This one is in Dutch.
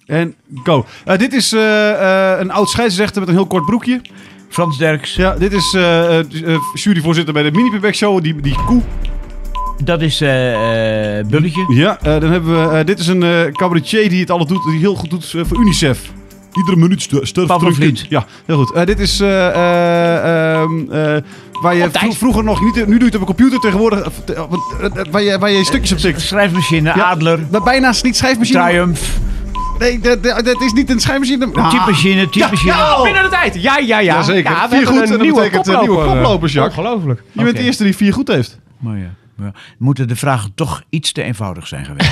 En go. Dit is een oud scheidsrechter met een heel kort broekje. Frans Derks. Ja, dit is juryvoorzitter bij de Mini-Payback Show. Die koe. Dat is Bulletje. Ja, dan hebben we... dit is een cabaretier die het alles doet. Die heel goed doet voor UNICEF. Iedere minuut sterft Paul van een kind. Vliet. Ja, heel goed. Dit is waar je vroeger nog... Nu doe je het op een computer tegenwoordig. Waar je stukjes op tikt. Schrijfmachine, Ja, Adler, bijna niet schrijfmachine. Triumph, Nee, dat is niet een schrijfmachine. typemachine. Ja, binnen de tijd. Ja. Jazeker. Ja, 4 goed en dat betekent nieuwe koplopers, Jacques. Ongelooflijk. Je bent de eerste die 4 goed heeft. Maar ja. Moeten de vragen toch iets te eenvoudig zijn geweest?